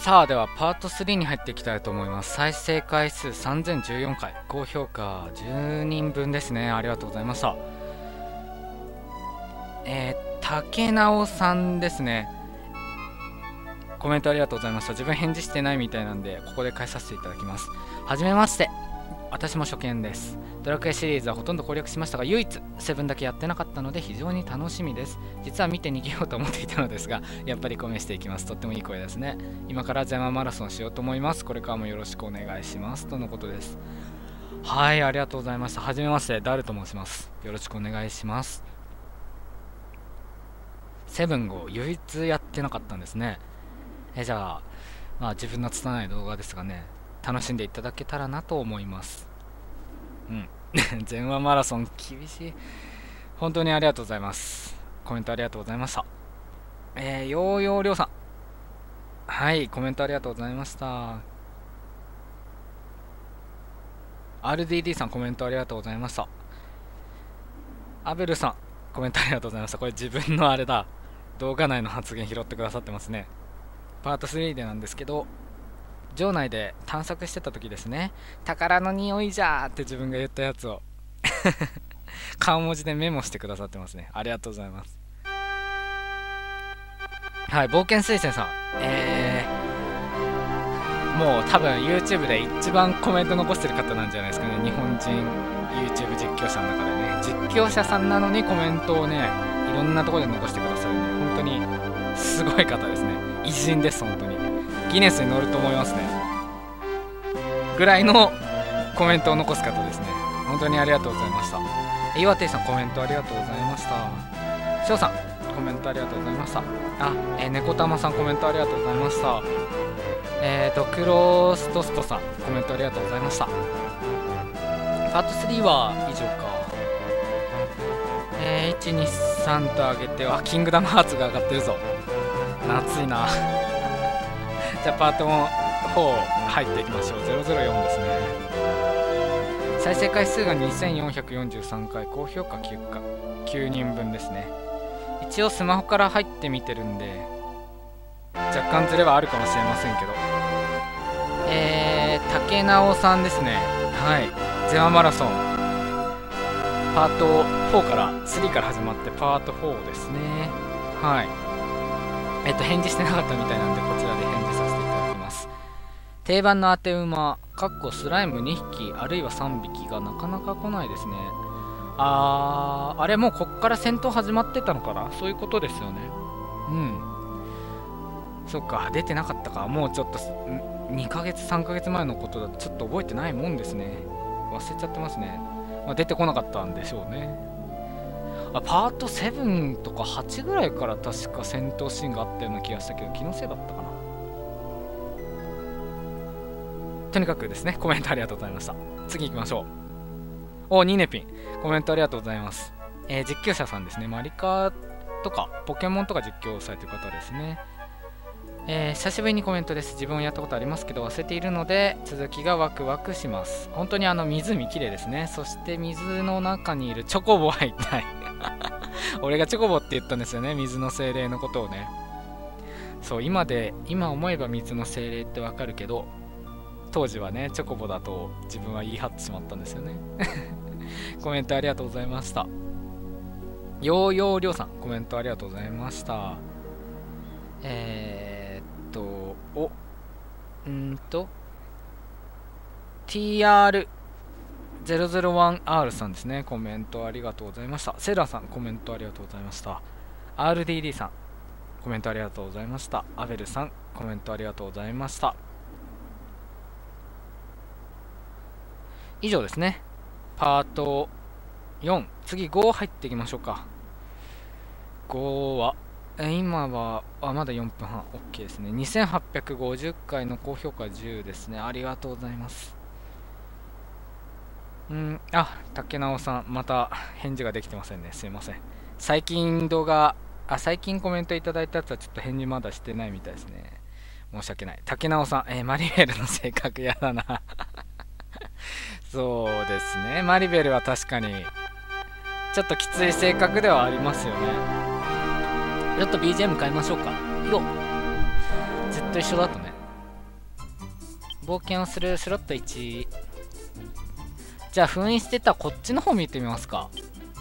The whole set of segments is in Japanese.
さあ、ではパート3に入っていきたいと思います。再生回数3014回、高評価10人分ですね。ありがとうございました。竹直さんですね。コメントありがとうございました。自分返事してないみたいなんで、ここで返させていただきます。はじめまして。私も初見です。ドラクエシリーズはほとんど攻略しましたが、唯一セブンだけやってなかったので非常に楽しみです。実は見て逃げようと思っていたのですが、やっぱりコメしていきます。とってもいい声ですね。今からジャママラソンしようと思います。これからもよろしくお願いします。とのことです。はい、ありがとうございました。はじめまして、ダルと申します。よろしくお願いします。セブンを唯一やってなかったんですね。じゃあ、自分の拙い動画ですがね、楽しんでいただけたらなと思います。うん。全話マラソン厳しい。本当にありがとうございます。コメントありがとうございました。ヨーヨーりょうさん。はい、コメントありがとうございました。RDD さん、コメントありがとうございました。アベルさん、コメントありがとうございました。これ自分のあれだ。動画内の発言拾ってくださってますね。パート3でなんですけど、城内で探索してた時ですね、宝の匂いじゃーって自分が言ったやつを顔文字でメモしてくださってますね。ありがとうございます。はい、冒険水星さん、もう多分 YouTube で一番コメント残してる方なんじゃないですかね。日本人 YouTube 実況者の中でね、実況者さんなのにコメントをね、いろんなところで残してくださるね、本当にすごい方ですね。偉人です、本当に。ギネスに乗ると思いますね。ぐらいのコメントを残す方ですね。本当にありがとうございました。岩手さん、コメントありがとうございました。翔さん、コメントありがとうございました。猫玉さん、コメントありがとうございました。クロストストさん、コメントありがとうございました。パート3は以上か。1、2、3と上げて、キングダムハーツが上がってるぞ。夏いな。じゃあパート4入っていきましょう。004ですね。再生回数が2443回、高評価9人分ですね。一応スマホから入ってみてるんで、若干ズレはあるかもしれませんけど。竹直さんですね。はい。ゼワマラソン。パート4から、3から始まってパート4ですね。はい。返事してなかったみたいなんで、こちらで返事させていただきます。定番の当て馬、スライム2匹、あるいは3匹がなかなか来ないですね。あれ、もうこっから戦闘始まってたのかな。そういうことですよね。うん。そっか、出てなかったか。もうちょっと、2ヶ月、3ヶ月前のことだとちょっと覚えてないもんですね。忘れちゃってますね。出てこなかったんでしょうね。パート7とか8ぐらいから確か戦闘シーンがあったような気がしたけど、気のせいだったかな。とにかくですね、コメントありがとうございました。次行きましょう。ニネピン、コメントありがとうございます。実況者さんですね。マリカとかポケモンとか実況されてる方ですね。久しぶりにコメントです。自分はやったことありますけど忘れているので続きがワクワクします。本当に湖綺麗ですね。そして水の中にいるチョコボは一体俺がチョコボって言ったんですよね、水の精霊のことをね。そう、今思えば水の精霊ってわかるけど、当時はねチョコボだと自分は言い張ってしまったんですよねコメントありがとうございました。ヨーヨーりょうさん、コメントありがとうございました。TR001R さんですね。コメントありがとうございました。セラさん、コメントありがとうございました。RDD さん、コメントありがとうございました。アベルさん、コメントありがとうございました。以上ですね。パート4、次5入っていきましょうか。5は今はまだ4分半 OK ですね。2850回の高評価10ですね。ありがとうございます。竹直さん、また返事ができてませんね。すいません。最近コメントいただいたやつはちょっと返事まだしてないみたいですね。申し訳ない。竹直さん、マリベルの性格やだなそうですね。マリベルは確かにちょっときつい性格ではありますよね。ちょっと BGM 変えましょうか。よっ、ずっと一緒だとね冒険をするスロット1。じゃあ封印してたこっちの方見てみますか。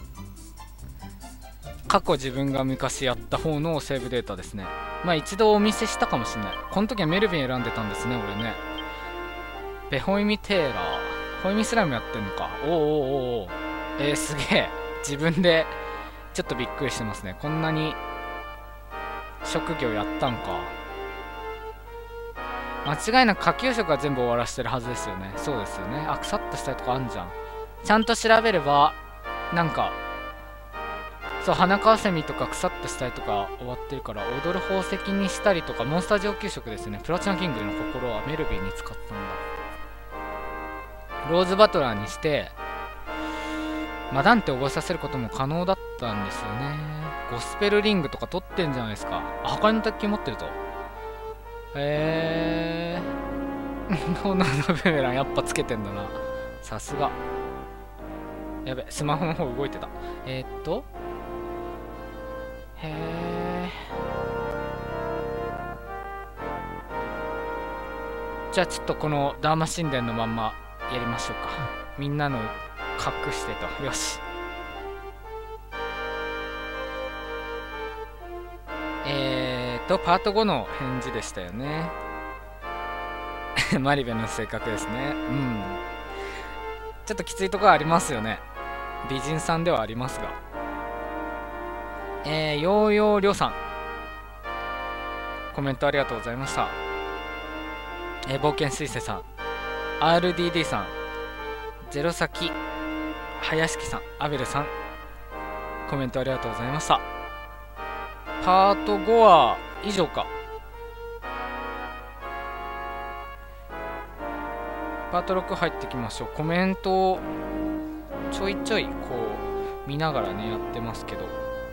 過去自分が昔やった方のセーブデータですね。まあ一度お見せしたかもしれない。この時はメルビン選んでたんですね、俺ね。ベホイミテーラー。ホイミスライムやってんのか。おおおお。すげえ。自分でちょっとびっくりしてますね。こんなに職業やったんか。間違いなく下級職は全部終わらせてるはずですよね。そうですよね。あ、腐った死体とかあんじゃん。ちゃんと調べれば、なんか、そう、花川セミとか腐った死体とか終わってるから、踊る宝石にしたりとか、モンスター上級職ですね。プラチナキングの心はメルビーに使ったんだ。ローズバトラーにして、マダンテを覚えさせることも可能だったんですよね。ゴスペルリングとか取ってんじゃないですか。あ、破壊の卓球持ってるぞ。ノーナのブーメランやっぱつけてんだな。さすが。やべ、スマホの方動いてた。じゃあちょっとこのダーマ神殿のまんまやりましょうか。みんなの隠してと。よし。パート5の返事でしたよね。マリベの性格ですね。うん。ちょっときついところありますよね。美人さんではありますが。ヨーヨーりょうさん。コメントありがとうございました。冒険水星さん。RDD さん。ゼロサキ。林木さん。アベルさん。コメントありがとうございました。パート5は以上か。パート6入ってきましょう。コメントをちょいちょいこう見ながらねやってますけど、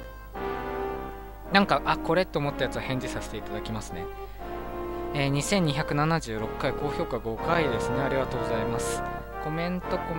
なんかこれと思ったやつは返事させていただきますね。2276回高評価5回ですね。ありがとうございます。コメントヨ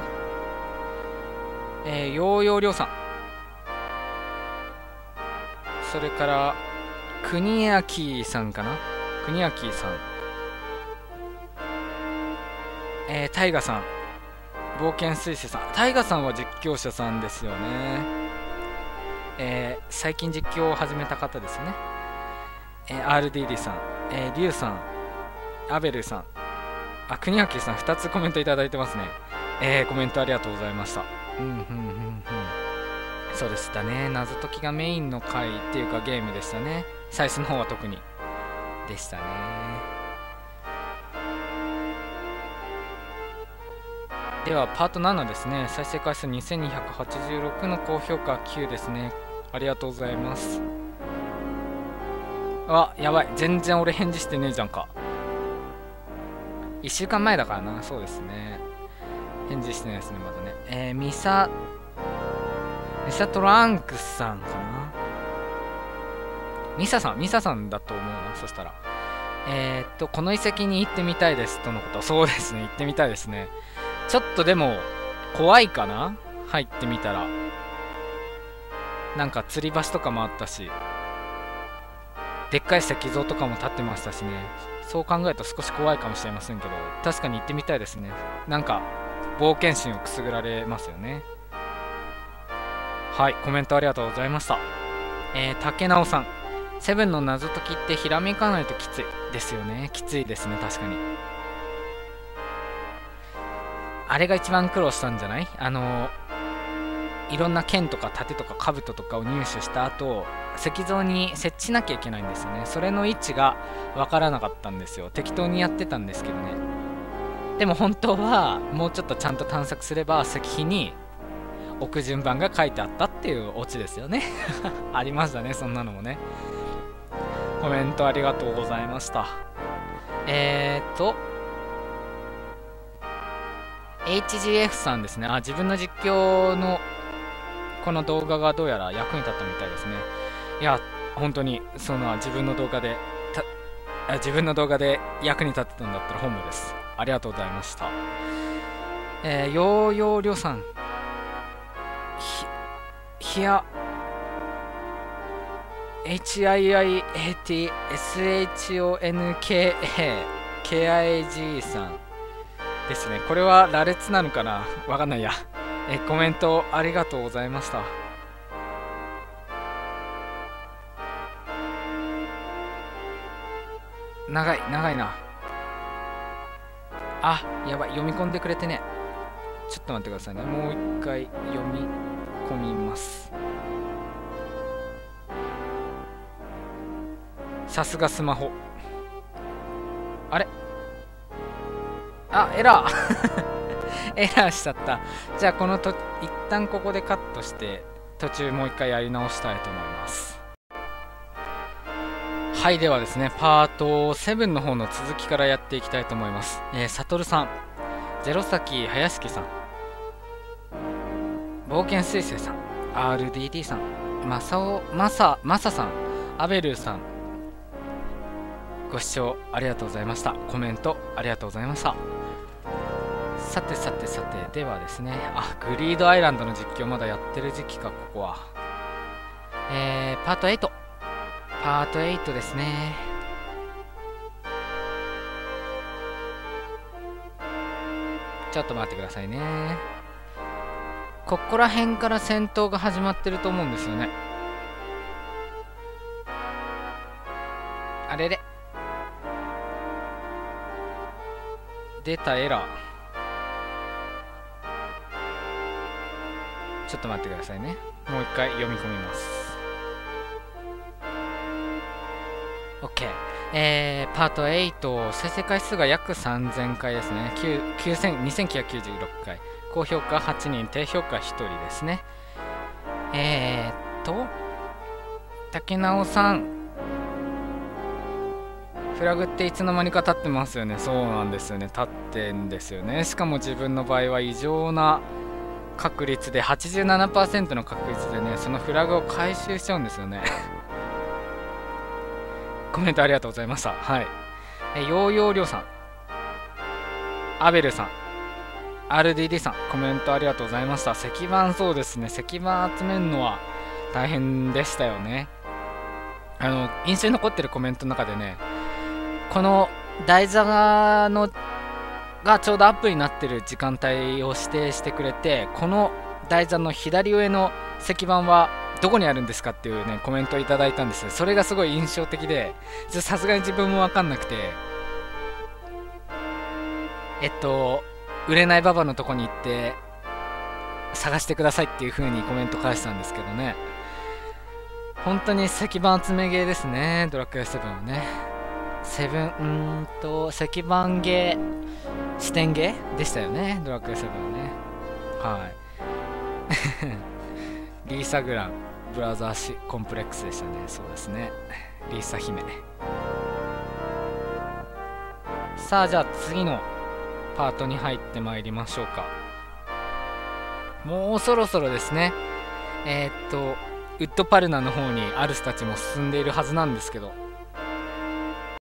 ーヨーりょうさん、それから国明さんかな。国明さん、タイガさん、冒険水星さん。タイガさんは実況者さんですよね。最近実況を始めた方ですね。RDD さん、リュウさん、アベルさん、国明さん2つコメントいただいてますね。コメントありがとうございました。そうでしたね。謎解きがメインの回っていうかゲームでしたね。最初の方は特にでしたね。ではパート7ですね。再生回数2286の高評価9ですね。ありがとうございます。やばい、全然俺返事してねえじゃんか。1週間前だからな。そうですね、返事してないですねまだね。ミサトランクスさんかな。ミサさんだと思うな。そしたらこの遺跡に行ってみたいですとのこと。そうですね、行ってみたいですね。ちょっとでも怖いかな、入ってみたら。なんか吊り橋とかもあったし、でっかい石像とかも立ってましたしね。そう考えると少し怖いかもしれませんけど、確かに行ってみたいですね。なんか冒険心をくすぐられますよね。はい、コメントありがとうございました。竹直さん、セブンの謎解きってひらめかないときついですよね。きついですね、確かに。あれが一番苦労したんじゃない？いろんな剣とか盾とか兜とかを入手した後、石像に設置しなきゃいけないんですよね。それの位置が分からなかったんですよ。適当にやってたんですけどね。でも本当はもうちょっとちゃんと探索すれば石碑に置く順番が書いてあったっていうオチですよね。ありましたね、そんなのもね。コメントありがとうございました。HGF さんですね。自分の実況のこの動画がどうやら役に立ったみたいですね。いや、本当にその自分の動画で役に立ってたんだったら本望です。ありがとうございました。ヨーヨーりょうさん、HIIATSHONKA KIG さんですね。これは羅列なのかな、わかんないや。コメントありがとうございました。長いな。あ、やばい、読み込んでくれてね。ちょっと待ってくださいね。もう一回読み込みます。さすがスマホ。あれ、あ、エラーエラーしちゃった。じゃあ一旦ここでカットして途中もう一回やり直したいと思います。はい、ではですね、パート7の方の続きからやっていきたいと思います。サトルさん、ゼロサキ林樹さん、冒険水星さん、 RDD さん、マサさん、アベルーさん、ご視聴ありがとうございました。コメントありがとうございました。さて、ではですね、グリードアイランドの実況まだやってる時期か、ここは。パート8ですね。ちょっと待ってくださいね。ここら辺から戦闘が始まってると思うんですよね。あれれ、出たエラー。ちょっと待ってくださいね。もう一回読み込みます。 OK。パート8、再生回数が約3000回ですね。2996回。高評価8人、低評価1人ですね。竹直さん、フラグっていつの間にか立ってますよね。そうなんですよね、立ってんですよね。しかも自分の場合は異常な確率で 87% の確率でね、そのフラグを回収しちゃうんですよねコメントありがとうございました。はい。ヨーヨーりょうさん、アベルさん、 RDD さん、コメントありがとうございました。石板、そうですね、石板集めるのは大変でしたよね。印象に残ってるコメントの中でね、この台座がちょうどアップになってる時間帯を指定してくれて、この台座の左上の石板はどこにあるんですかっていうね、コメントをいただいたんですよ。それがすごい印象的で、さすがに自分も分かんなくて、売れないババのとこに行って探してくださいっていう風にコメント返したんですけどね、本当に石板集めゲーですね、ドラクエ7はね。石板ゲー、視点ゲーでしたよね、ドラクエ7はね。はいリーサグランブラザーコンプレックスでしたね。そうですね、リーサ姫。さあ、じゃあ次のパートに入ってまいりましょうか。もうそろそろですね。ウッドパルナの方にアルスたちも進んでいるはずなんですけど、